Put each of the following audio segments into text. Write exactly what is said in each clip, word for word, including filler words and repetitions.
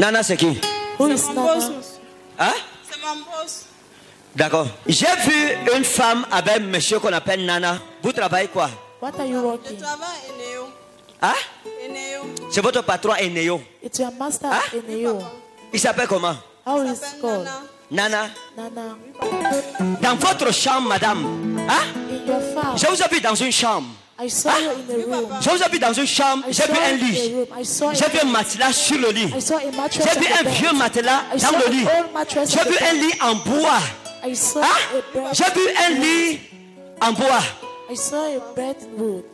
Nana, c'est qui? Who is C'est mon Nana? boss. Hein? C'est mon boss. D'accord. J'ai vu une femme avec un monsieur qu'on appelle Nana. Vous travaillez quoi? What are you Je working? travaille à Eneo. Hein? Eneo. C'est votre patron Eneo. It's your master Ah? in Eneo. Il s'appelle comment? How Il is s'appelle called? Nana. Nana. Nana. Dans votre chambre, madame. Hein? In your farm. Je vous ai vu dans une chambre. I saw you in the room. Je vous ai vu dans une chambre. I J'ai saw vu un you in lit. the room. I saw J'ai a- vu un matelas sur le lit. I saw a mattress J'ai vu on un the bed. vieux matelas I dans saw le an lit. old mattress J'ai on the vu un bed. lit en bois. I saw Hein? a bed. J'ai vu un lit en bois. I saw a bed in wood.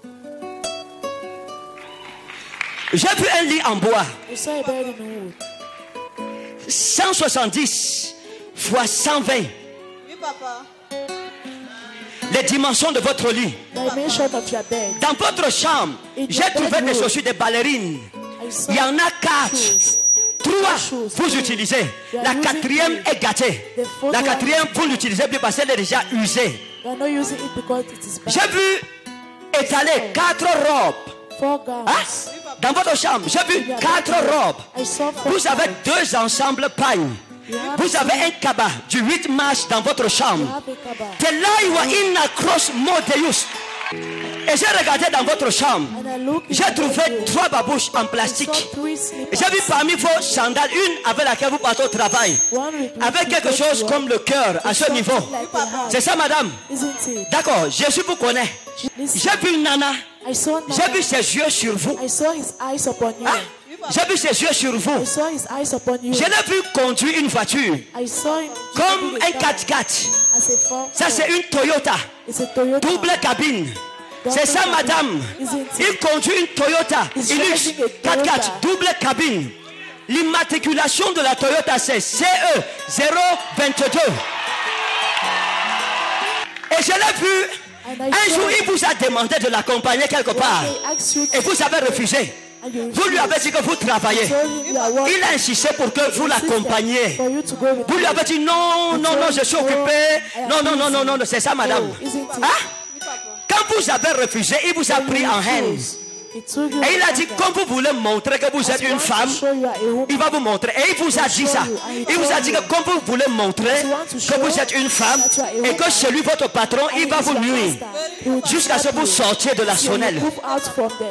J'ai vu un lit en bois. I saw a bed in wood. cent soixante-dix fois cent vingt. Oui, papa. Les dimensions de votre lit. Dimension of your bed. Dans votre chambre, j'ai trouvé des chaussures de ballerines. I saw Il y en a quatre. shoes. Trois, vous utilisez. La quatrième est gâtée. La quatrième, vous l'utilisez plus parce qu'elle est déjà usée. You are not using it because it is bad. J'ai vu étaler quatre robes. Four gowns. Hein? Dans votre chambre, j'ai vu quatre robes. I saw four Vous avez gowns. deux ensembles paille. Vous avez un cabas du huit mars dans votre You chambre. have a cabas. C'est là où il y a une cross Modeus. Et j'ai regardé dans votre chambre. And I look in J'ai the trouvé bedroom. trois babouches en I plastique. saw three slippers. J'ai vu parmi vos sandales une avec laquelle vous partez au travail. One with Avec quelque chose comme le cœur à ce niveau. like a heart. C'est ça, madame? Isn't it? D'accord, Jésus vous connaît. Listen, J'ai vu Nana. I saw J'ai vu Nana. ses yeux sur vous. I saw his eyes upon you. Hein? J'ai vu ses yeux sur vous. I saw his eyes upon you. Je l'ai vu conduire une voiture I saw him comme driving un a car quatre quatre. as a four. Ça, c'est une Toyota. It's a Toyota. Double cabine. C'est ça, madame. Il conduit une Toyota Hilux quatre quatre, double cabine. L'immatriculation de la Toyota, c'est C E zéro vingt-deux. Et je l'ai vu. Un jour, il vous a demandé de l'accompagner quelque part. I asked you Et vous avez refusé. and you Vous lui avez dit que vous travaillez. told him you are working. Il a insisté pour que vous l'accompagniez. For you to go with Vous lui avez dit non, non, non, je suis occupé. Non, non, non, non, non, c'est ça, madame. Oh, isn't it? Hein? Oui, papa. Quand vous avez refusé, il vous a pris en haine. He took you Et il a dit, under. comme vous voulez montrer que vous As êtes you une want to femme, show you are a woman. il va vous montrer. Et il vous a dit ça. Il vous a dit que comme vous voulez montrer que vous êtes une femme et que celui, votre patron, il va vous nuire jusqu'à ce que vous sortiez de la sonnelle. Move out from the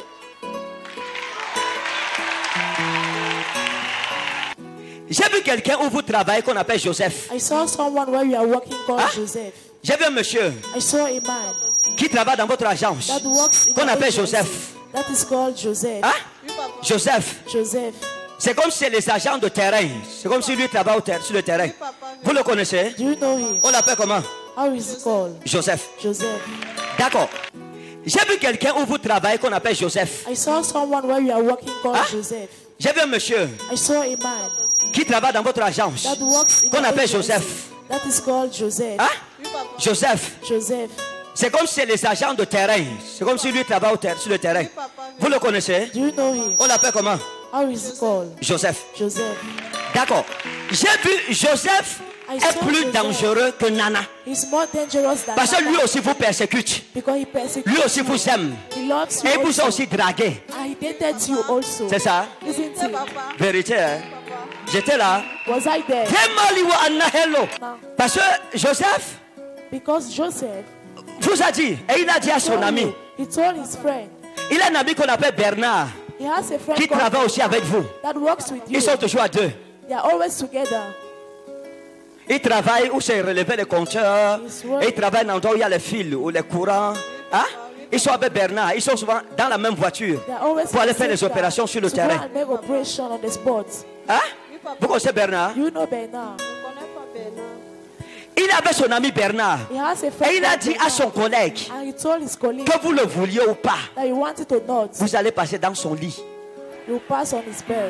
J'ai vu quelqu'un où vous travaillez qu'on appelle Joseph. I saw someone where you are working called Hein? Joseph. J'ai vu un monsieur I saw a man qui travaille dans votre agence that works in qu'on the appelle agency. Joseph. That is called Joseph. Hein? Oui, papa. Joseph. Joseph. C'est comme si c'est les agents de terrain. C'est comme si lui travaille au ter- sur le terrain. Vous le connaissez? Do you know him? On l'appelle comment? How is he called? Joseph. Joseph. D'accord. J'ai vu quelqu'un où vous travaillez qu'on appelle Joseph. I saw someone where you are working called Hein? Joseph. J'ai vu un monsieur I saw a man qui travaille dans votre agence that works in qu'on the appelle agency. Joseph. That is called Joseph. Hein? Oui, papa. Joseph. Joseph. C'est comme si c'est les agents de terrain. C'est comme si lui travaille au ter- sur le terrain. Vous le connaissez? Do you know him? On l'appelle comment? How is he called? Joseph. Joseph. D'accord. J'ai vu Joseph I est saw plus Joseph. dangereux que Nana. He's more dangerous than Parce que Nana lui aussi vous persécute. because he persecutes Lui aussi you. vous aime. He loves you Et il vous a also. aussi dragué. And he dated you also. C'est ça? Isn't C'est it? papa. Vérité, hein? Papa. J'étais là. Was I there? Vraiment, il wa anna hello. No. Parce que Joseph Because Joseph vous a dit, et il a dit à son told ami, you, he told his friend. il a un ami qu'on appelle Bernard, He has a friend qui called travaille aussi avec vous. that works with you. Ils sont toujours à deux. They are always together. Ils travaillent où c'est relevé les compteurs. Ils sont- Et ils travaillent dans l'endroit où il y a les fils ou les courants. Hein? Ils sont avec Bernard. Ils sont souvent dans la même voiture They are always pour aller faire les together opérations sur le to go terrain. and make operation on the spot. Hein? Vous connaissez Bernard? You know Bernard. Je ne connais pas Bernard. Il avait son ami Bernard. He has a friend Et il a called dit à Bernard. son collègue, And he told his colleague que vous le vouliez ou pas, that you wanted to not. vous allez passer dans son lit. You pass on his bed.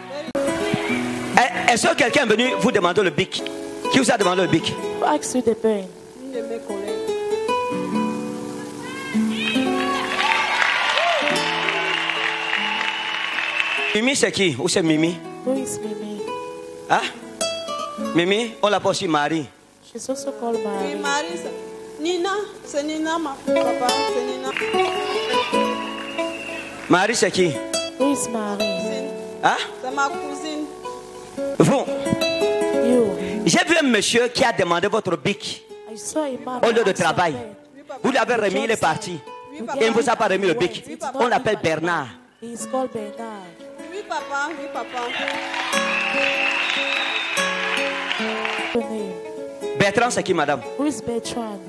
Eh, est-ce que quelqu'un est venu vous demander le bic? Qui vous a demandé le bic? Who asked you the pen? Une de mes collègues. Mimi, c'est qui? Où c'est Mimi? Who is Mimi? Hein? Mimi, on l'appelle aussi Marie. She's also called Oui, Mary. Marie, c'est- Nina, c'est Nina, ma papa, c'est Nina. Marie, c'est qui? Who is Mary? C'est Hein? C'est ma cousine. Vous, You. j'ai vu un monsieur qui a demandé votre bic I saw a man. au lieu de ask travail. your pen. Vous l'avez remis, il est parti. Oui, papa. Et il ne vous a pas remis le bic. It did not On l'appelle give my Bernard. pen. He is called Bernard. Oui, papa. Oui, papa. Your name. Bertrand, c'est qui, madame? Who is Bertrand?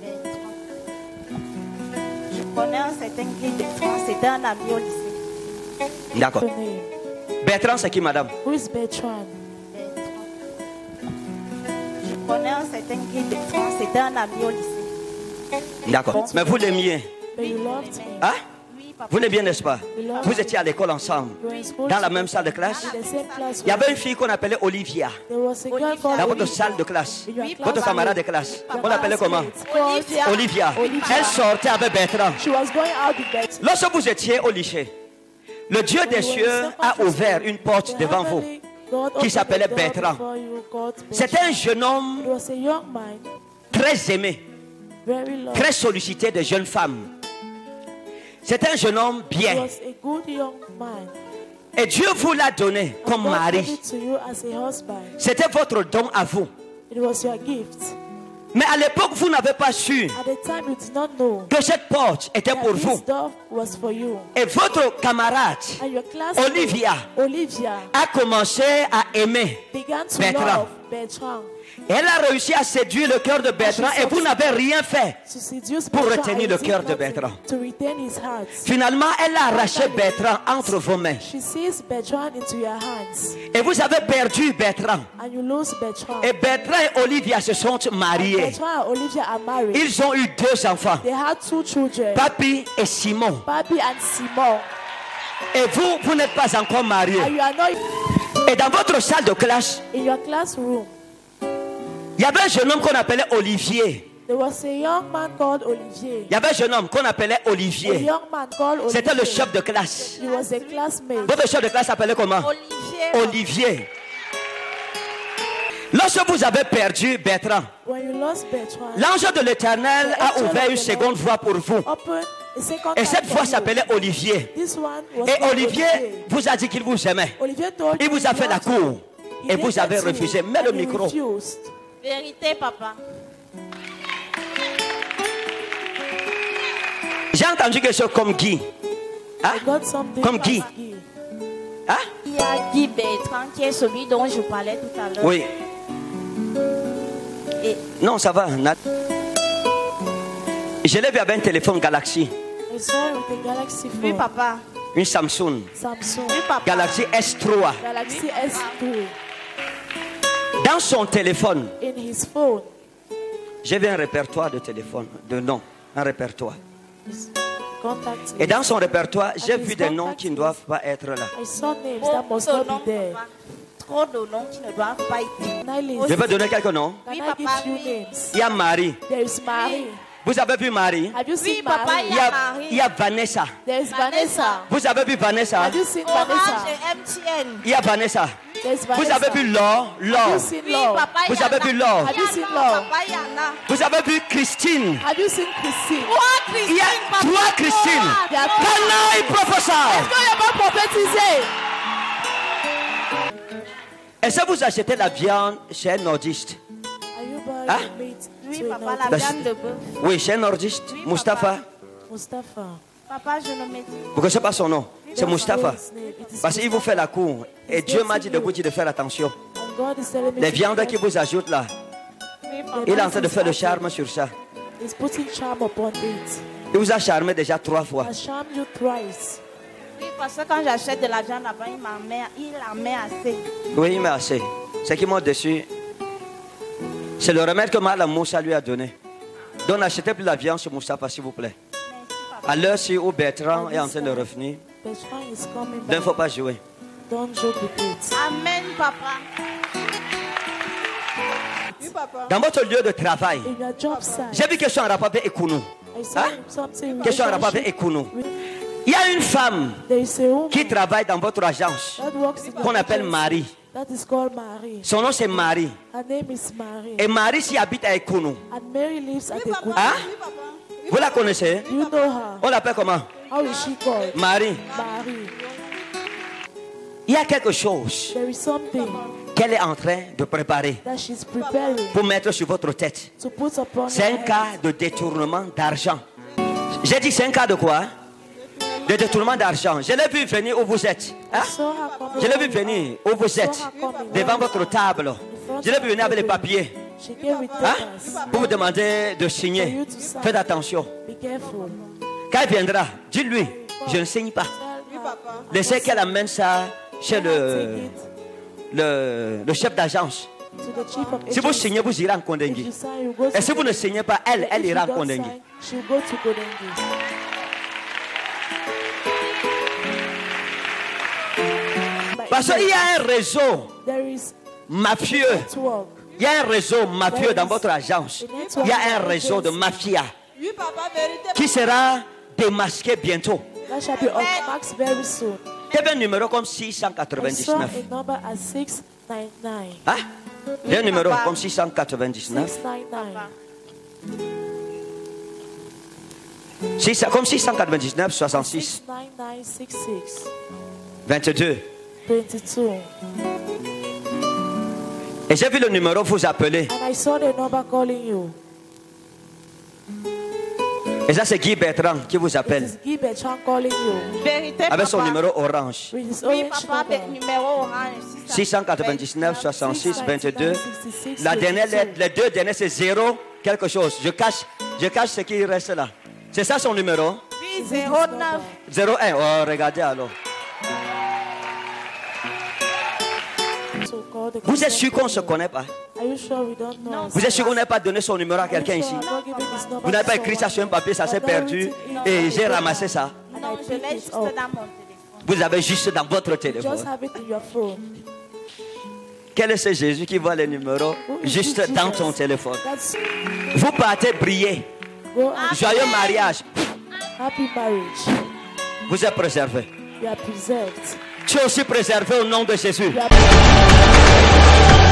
Je connais un certain Guy Bertrand, c'était un ami au lycée. D'accord. Your name. Bertrand, c'est qui, madame? Who is Bertrand? Je connais un certain Guy Bertrand, c'était un ami au lycée. D'accord. Mais vous l'aimiez? But you loved him. Hein? Oui, papa. Vous l'aimiez, n'est-ce pas? Vous étiez à l'école ensemble, You were in school dans la together. même salle de classe. In the same class. Il y avait une fille qu'on appelait Olivia, There was a girl called dans votre Olivia. salle de classe. In your Oui, class. Votre camarade de classe. On l'appelait comment? Olivia. Olivia. Olivia. Elle sortait avec Bertrand. She was going out with Bertrand. Lorsque vous étiez au lycée, le Dieu des cieux a ouvert une porte devant vous qui s'appelait Bertrand. C'était un jeune It homme was a young man, très aimé, very loved. très sollicité des jeunes femmes. C'était un jeune homme He bien. was a good young man. Et Dieu vous l'a donné comme God gave mari. it to you as a husband. C'était votre don à vous. It was your gift. Mais à l'époque, vous n'avez pas su At the time, you did not know que cette porte était that pour this vous. door was for you. Et votre camarade And your classmate, Olivia Olivia, a commencé à aimer. began to Bertrand. love Bertrand. Elle a réussi à séduire le cœur de Bertrand et vous n'avez rien fait. To seduce Pour Bertrand retenir and le did cœur de nothing Bertrand. To retain his heart. Finalement, elle a arraché Bertrand entre vos mains. She sees Bertrand into your hands. Et vous avez perdu Bertrand. And you lose Bertrand. Et Bertrand et Olivia se sont mariés. Bertrand and Olivia are married. Ils ont eu deux enfants, They had two children, Papi et Simon. Papi and Simon. Et vous, vous n'êtes pas encore And mariés. you are not Et dans votre salle de classe, in your classroom. il y avait un jeune homme qu'on appelait Olivier. There was a young man called Olivier. Il y avait un jeune homme qu'on appelait A Olivier. young man called Olivier. C'était le chef de classe. He was a classmate. Votre chef de classe s'appelait comment? Olivier. Olivier. Lorsque vous avez perdu Bertrand, When you lost Bertrand, l'ange de l'Éternel a ouvert une seconde voie pour vous. open a second Et time cette for voie you. s'appelait Olivier. This one was Et called Olivier vous a dit qu'il vous aimait. Olivier told Il you vous a he fait la loved you. cour. He Et vous dated avez you, refusé. Mets le and you micro. refused. Vérité, papa. J'ai entendu quelque chose comme Guy. Hein? I got something Comme from Guy. Guy. Hein? Il y a Guy Bertrand qui est celui dont je parlais tout à l'heure. Oui. Et Non, ça va. Nat. Je l'ai vu avec un téléphone Galaxy. I saw him with a Galaxy phone. oui, papa. Une Samsung. Samsung. Oui, papa. Galaxy S trois. Galaxy S three. Dans son téléphone, In his phone, j'ai vu un répertoire de téléphone, de noms. Un répertoire. his contact Et list. dans son répertoire, j'ai vu des noms qui ne doivent pas être là. I saw names Trop that must de not noms, be there. papa. Trop de noms qui ne doivent pas être. Can I list? Je vais donner quelques noms. Can Oui, I papa, give you oui. names? Il y a Marie. There is Marie. Vous avez vu Marie? Have you Oui, seen papa, Marie? Il y a, Marie. il y a Vanessa. There is Vanessa. Vous avez vu Vanessa? Have you seen Orange Vanessa? et M T N. Ah, Il y a Vanessa. There is Vous Vanessa. avez vu Laure? Have Laure. you seen Oui, Laure? papa, Vous il y en avez a. vu Laure? Have you Il y seen en a, Laure? papa, il y en a. Vous avez vu Christine? Have you seen Christine? Trois Il y Christine, a papa. trois Christine. Il y a Pendant il prophète. Est-ce qu'on n'a pas prophétisé? Est-ce que vous achetez la viande chez un nordiste? Are you buying Hein? meat Oui, to a papa, la Nordiste? That's- viande de bœuf. Oui, chez un nordiste. Oui, papa. Mustapha. Mustafa. Papa, je ne m'ai Vous ne connaissez pas son nom? C'est Don't Mustapha. know his name. It is Parce qu'il vous fait la cour. Et Dieu m'a dit de vous dire de faire attention. And God is telling me Les to viandes be qu'il vous ajoute là, Oui, papa. il est en train de faire le charme sur ça. He's putting charm upon it. Il vous a charmé déjà trois fois. I charmed you thrice. Oui, parce que quand j'achète de la viande là-bas, il m'en met, il en met assez. Oui, mais assez. Ce qui m'a déçu, c'est le remède que Malam Moussa lui a donné. Donc n'achetez plus la viande sur Moustapha, s'il vous plaît. Merci, papa. À l'heure si où Bertrand est en train de revenir, Bertrand is coming il ne back. faut pas jouer. Don't joke with it. Amen, papa. Oui, papa. Dans votre lieu de travail, In your job site, j'ai vu quelque chose en rapport avec Ekounou. I saw Hein? something Quelque chose en rapport avec relationship Ekounou. with- Il y a une femme There is a woman qui travaille dans votre agence that works in qu'on the appelle agency. Marie. That is called Marie. Son nom c'est Marie. Her name is Marie. Et Marie s'y habite à Ekounou. And Mary lives at Oui, papa. Ekounou. Hein? Oui, papa. Oui, Vous la connaissez? Do you know her? On l'appelle comment? How is she called? Marie. Marie. Il y a quelque chose There is something qu'elle est en train de préparer that she's preparing pour mettre sur votre tête. to put upon C'est un her cas head. de détournement d'argent. J'ai dit c'est un cas de quoi? De détournement d'argent. Je l'ai vu venir où vous êtes. Hein? I saw her coming Je l'ai vu over. venir où vous êtes. Devant votre table. Je l'ai vu venir avec les papiers. She came with Hein? papers. Pour vous demander de signer. Faites attention. Be careful. Quand elle viendra, dis-lui, je ne signe pas. Tell her, Laissez qu'elle amène ça chez le, take it le, le chef d'agence. to the chief of Si vous agents. signez, vous irez en If Kondengui. you sign, you go to Et si vous ne signez pas, elle, elle If ira you en don't Kondengui. sign, she'll go to Kodengi. Parce qu'il y a un réseau There is mafieux. network. Il y a un réseau mafieux dans votre agence. Il y a un réseau de mafia Oui, papa, vérité. qui sera démasqué bientôt. That shall be unmasked very soon. Il y avait un numéro comme six cent I saw quatre-vingt-dix-neuf. a number at six nine nine. Hein? Il y a un numéro comme six cent quatre-vingt-dix-neuf. six nine nine. Six- Comme six cent quatre-vingt-dix-neuf, soixante-six, six nine nine six six. vingt-deux. twenty-two. Et j'ai vu le numéro vous appeler. And I saw the number calling you. Et ça, c'est Guy Bertrand qui vous It appelle. is Guy Bertrand calling you. Vérité, Avec son papa. numéro orange. With his Oui, orange papa, number. be- numéro orange. six cent quatre-vingt-dix-neuf, soixante-six, vingt-deux. sixty-six, La dernière twenty-two. lettre, les deux dernières, c'est zéro quelque chose. Je cache, je cache ce qui reste là. C'est ça son numéro? Oui, zéro neuf. zéro un. Oh, regardez alors. So call the Vous êtes sûr qu'on ne se customer. connaît pas? Are you sure we don't know? Vous êtes sûr qu'on n'a pas donné son numéro à quelqu'un ici? Vous n'avez pas écrit ça sur un papier, ça s'est perdu et j'ai ramassé ça. Non, je l'ai juste dans mon téléphone. Vous avez juste dans votre Just téléphone. have it in your phone. Quel est ce Jésus qui voit les numéros Who is juste this dans Jesus? ton téléphone? That's Vous partez briller. go and Joyeux mariage. happy marriage. Vous êtes préservé. You are preserved. Tu es aussi préservé au nom de Jésus. You are